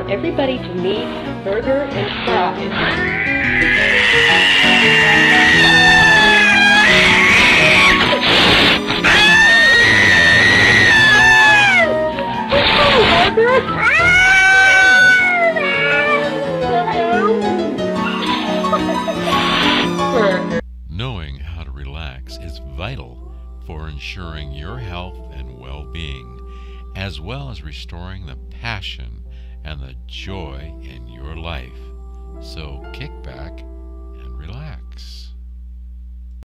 want everybody to meet Burger and Fries. Knowing how to relax is vital for ensuring your health and well-being, as well as restoring the passion and the joy in your life. So kick back and relax.